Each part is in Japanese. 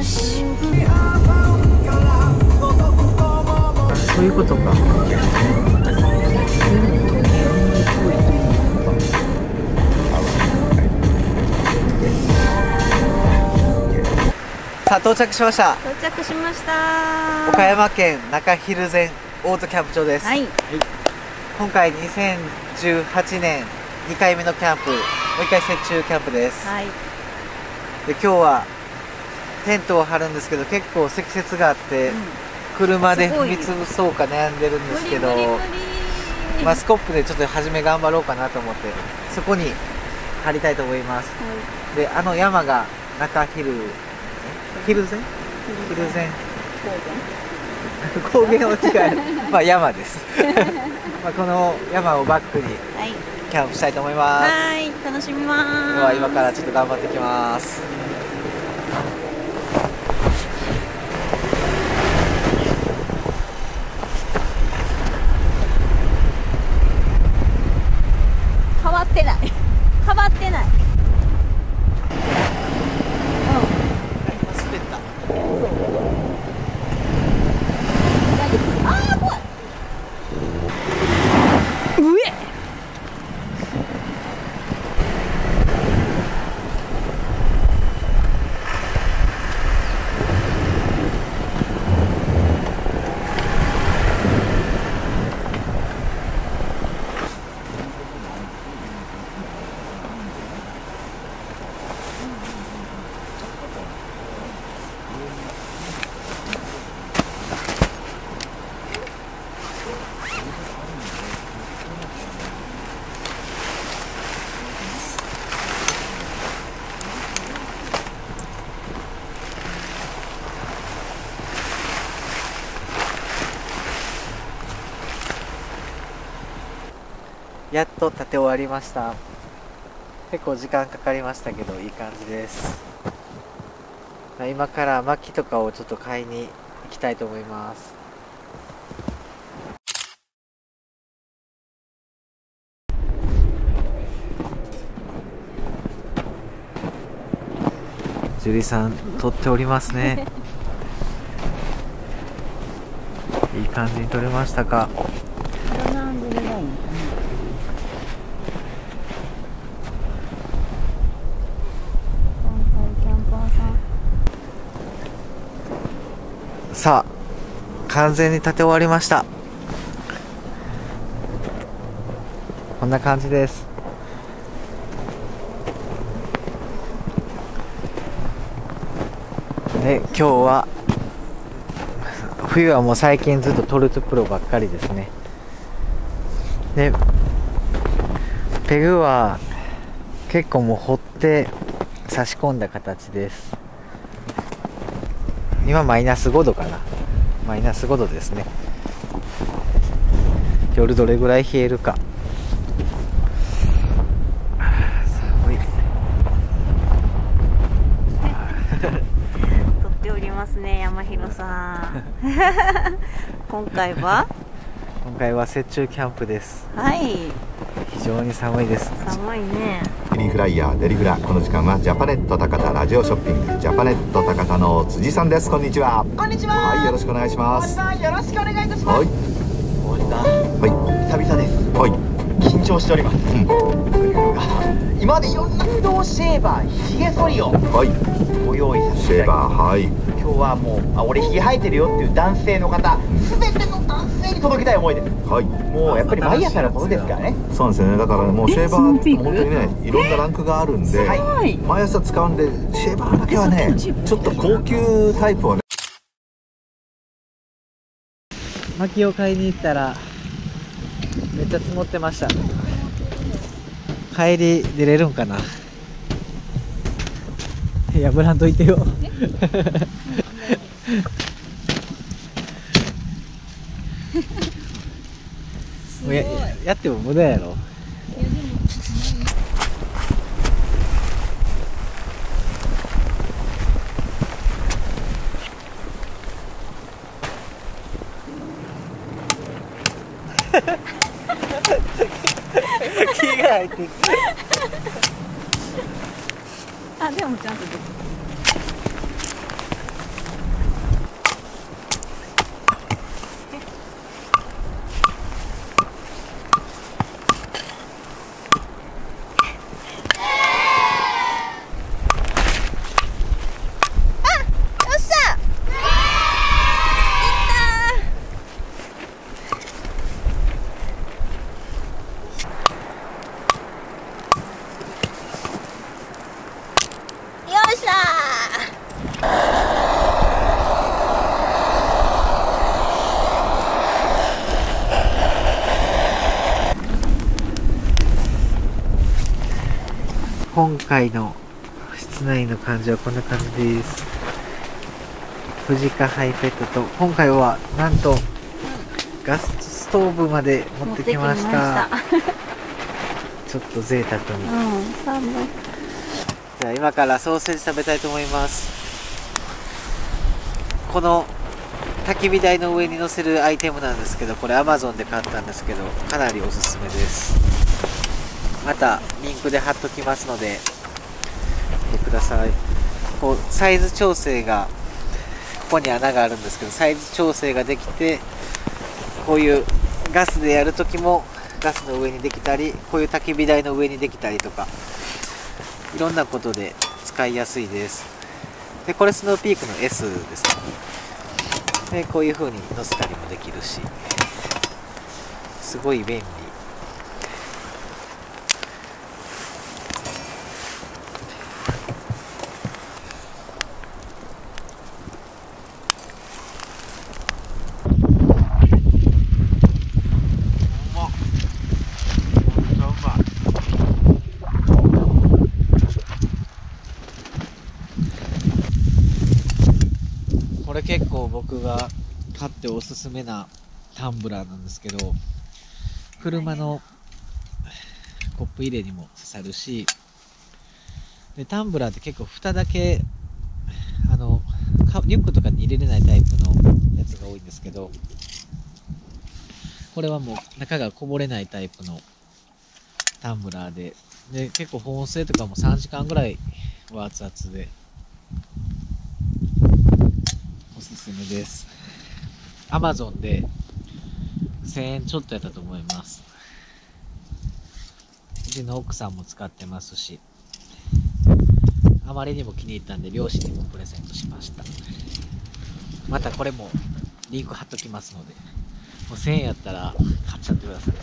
し。 そういうことか。さあ到着しました。 到着しました。 岡山県中蒜山オートキャンプ場です。 はい。 今回2018年2回目のキャンプ、もう1回雪中キャンプです。 はい。 で今日はテントを張るんですけど、結構積雪があって、車で踏み潰そうか悩んでるんですけど、まあスコップでちょっと初め頑張ろうかなと思ってそこに張りたいと思います。であの山が中蒜山高原を違うまあ山ですまあこの山をバックにキャンプしたいと思います。 はい、楽しみます。 では今からちょっと頑張ってきます。 変わってない変わってない。 滑った。 あー怖い。上やっと立て終わりました。結構時間かかりましたけどいい感じです。今から薪とかをちょっと買いに行きたいと思います。樹里さん撮っておりますねいい感じに撮れましたか。さあ完全に立て終わりました。こんな感じです。で今日は冬はもう最近ずっとトルトプロばっかりですね。でペグは結構もう掘って差し込んだ形です。今マイナス5度かな。マイナス5度ですね。夜どれぐらい冷えるか。寒い撮っておりますね、山広さん今回は雪中キャンプです。 はい、 非常に寒いです。 寒いね。 フリーフライヤーデリフラ、この時間はジャパネット高田ラジオショッピングジャパネット高田の辻さんです。こんにちは。 こんにちは。 はい、よろしくお願いします。 よろしくお願いいたします。 はい。 大地さん、 は久々です。 はい。 緊張しております。というのが、今までいろんな不動シェーバー、ひげ剃りをご用意させシェーていただきます。 バー、はい。 今日はもう、俺ひげ生えてるよっていう男性の方、すべての男性に届けたい思いです。 はい。 もうやっぱり毎朝のことですからね。 そうなんですよね。だからもうシェーバーって本当にね、いろんなランクがあるんで、 はい、 毎朝使うんでシェーバーだけはね、ちょっと高級タイプをね。 薪を買いに行ったらめっちゃ積もってました。帰り出れるんかな。破らんといてよもうやっても無駄やろ。木が入ってるあ、でもちゃんとでき今回の室内の感じはこんな感じです。フジカハイペットと、今回はなんとガスストーブまで持ってきました。ちょっと贅沢に。 寒い。 じゃあ今からソーセージ食べたいと思います。この焚き火台の上に乗せるアイテムなんですけど、これ Amazon で買ったんですけど、かなりおすすめです。またリンクで貼っときますので見てください。こうサイズ調整が、ここに穴があるんですけど、サイズ調整ができて、こういうガスでやるときもガスの上にできたり、こういう焚き火台の上にできたりとか、いろんなことで使いやすいです。でこれスノーピークの S ですね。でこういう風に乗せたりもできるし、すごい便利。これ結構僕が買っておすすめなタンブラーなんですけど、車のコップ入れにも刺さるし、でタンブラーって結構蓋だけリュックとかに入れれないタイプのやつが多いんですけど、これはもう中がこぼれないタイプのタンブラーで、結構保温性とかも3時間ぐらいは熱々でおすすめです。 Amazon で1000円ちょっとやったと思います。うちの奥さんも使ってますし、あまりにも気に入ったんで両親にもプレゼントしました。またこれもリンク貼っときますので、もう1000円やったら買っちゃってください。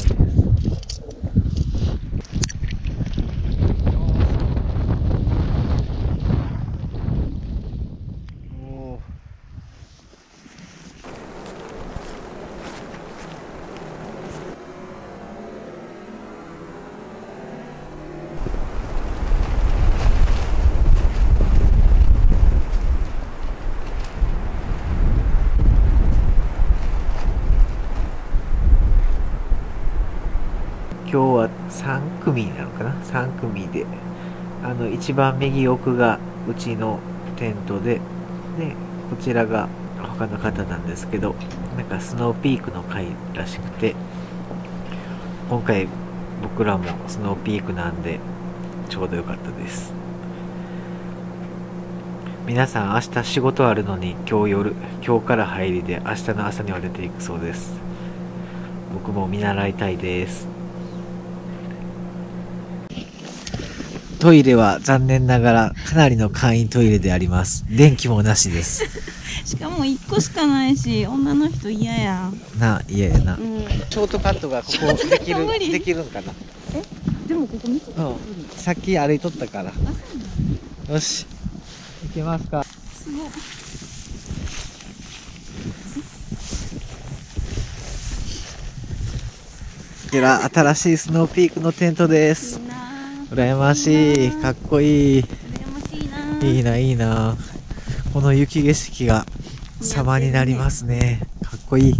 今日は3組なのかな、3組で、一番右奥がうちのテントで、こちらが他の方なんですけど、なんかスノーピークの回らしくて、今回僕らもスノーピークなんでちょうどよかったです。皆さん明日仕事あるのに今日から入りで明日の朝には出ていくそうです。僕も見習いたいです。トイレは残念ながらかなりの簡易トイレであります。電気もなしです。 しかも1個しかないし、女の人嫌や嫌やな、ショートカットがここできるんかな。 でもここ見てた、 さっき歩いとったから。よし行けますか。 すごい。 こちら新しいスノーピークのテントです。羨ましい、かっこいい。 羨ましいな。 いいな、いいな。この雪景色が様になりますね。かっこいい。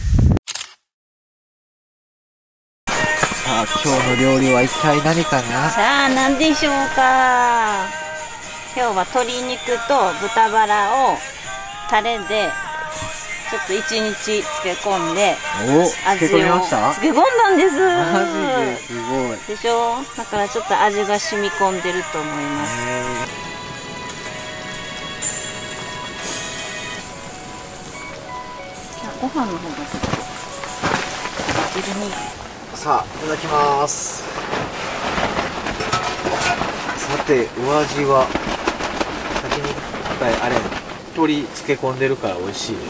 さあ、今日の料理は一体何かな。 さあ、何でしょうか。今日は鶏肉と豚バラをタレでちょっと1日漬け込んで、 漬け込みました？ 漬け込んだんです。 マジですごいでしょ。だからちょっと味が染み込んでると思います。じゃあご飯の方がちょっと汁に。 さあ、いただきます。さて、お味は先にあれ鶏漬け込んでるから美味しい。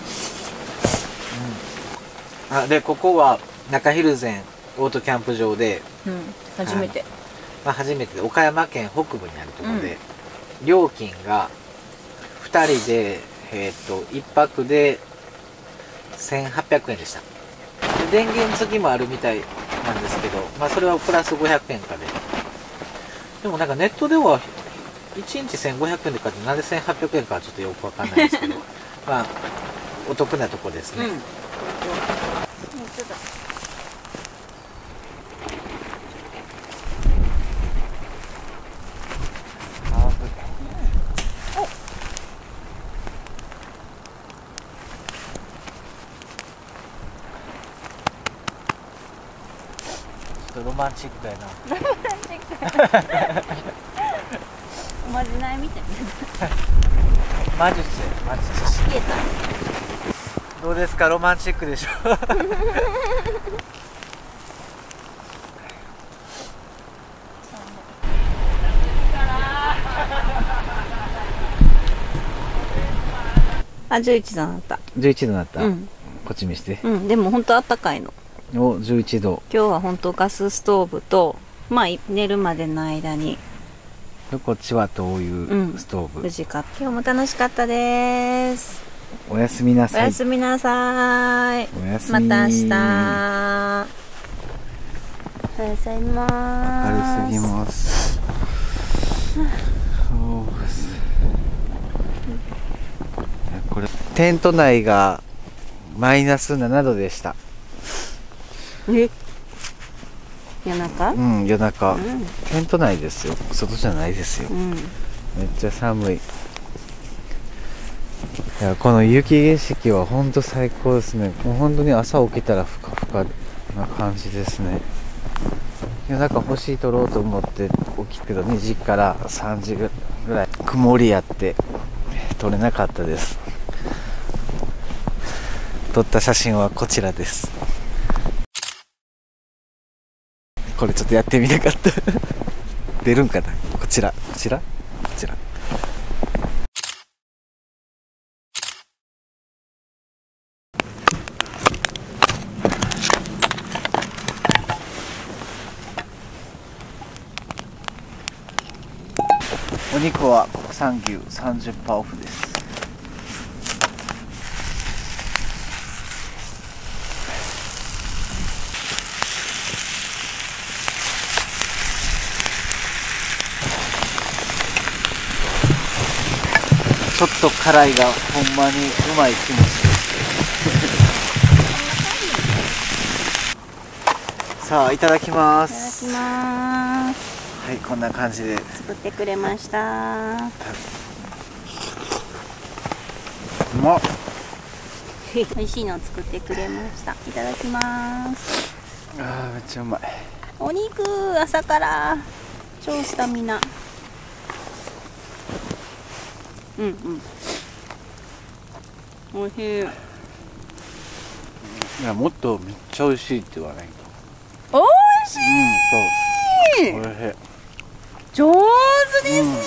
でここは中蒜山オートキャンプ場で、 初めて、 初めてで岡山県北部にあるところで、料金が2人で1泊で1800円でした。で電源付きもあるみたいなんですけど、それはプラス500円かででもなんかネットでは1日1500円で買ってなんで1800円かはちょっとよくわかんないですけどまあお得なとこですね。ロマンチックやな。 おまじないみたい魔術魔術。 消えた。 どうですか、ロマンチックでしょあ、11度になった。 11度になった、 うん、 こっち見して。 でも本当あったかいの。 お、11度。 今日は本当ガスストーブと、まあ寝るまでの間に。 こっちは灯油ストーブ。 無事買って。今日も楽しかったです。 おやすみなさい。 おやすみなさい。 おやすみ。 また明日。おやすみます。 明るすぎます。これテント内がマイナス7度でした。 夜中？ 夜中、テント内ですよ、外じゃないですよ、めっちゃ寒い。いや、この雪景色は本当最高ですね。もう本当に朝起きたらふかふかな感じですね。夜中星取ろうと思って起きたけど2時から3時ぐらい曇りやって撮れなかったです。撮った写真はこちらです。これちょっとやってみたかった出るんかな。こちらこちらこちら。お肉は国産牛 30% オフです。ちょっと辛いがほんまにうまい気持ちです。さあ、いただきます。 いただきます。 はい、こんな感じで作ってくれました。 うまっ。 美味しいのを作ってくれました。いただきます。 あー、めっちゃうまい。 お肉、朝から超スタミナ。おいしい。 いや、もっとめっちゃ美味しいって言わないと。 おいしい。 そう。おいしい。 上手ですね。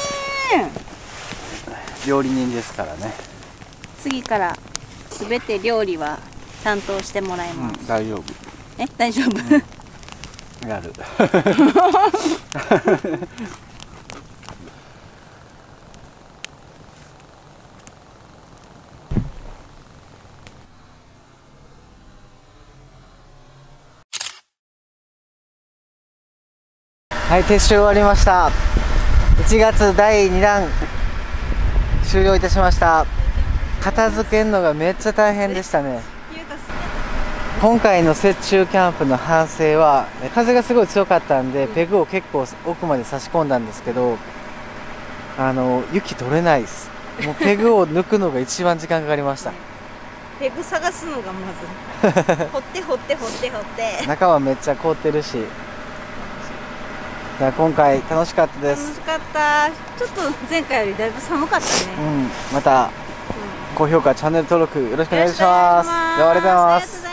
料理人ですからね。 次からすべて料理は担当してもらいます。 大丈夫。 大丈夫。 やる。はい、撤収終わりました。1月第2弾終了いたしました。片付けるのがめっちゃ大変でしたね。今回の雪中キャンプの反省は、風がすごい強かったんでペグを結構奥まで差し込んだんですけど、雪取れないです。もうペグを抜くのが一番時間かかりました。 ペグ探すのがまず掘って掘って掘って掘って中はめっちゃ凍ってるし。今回楽しかったです。 楽しかった。ちょっと前回よりだいぶ寒かったね。 また高評価、チャンネル登録よろしくお願いします。では、ありがとうございます。